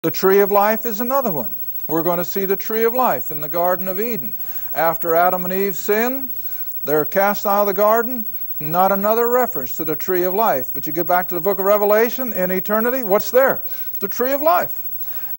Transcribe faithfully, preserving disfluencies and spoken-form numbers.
The tree of life is another one. We're going to see the tree of life in the Garden of Eden. After Adam and Eve sinned, they're cast out of the garden. Not another reference to the tree of life. But you get back to the book of Revelation, in eternity, what's there? The tree of life.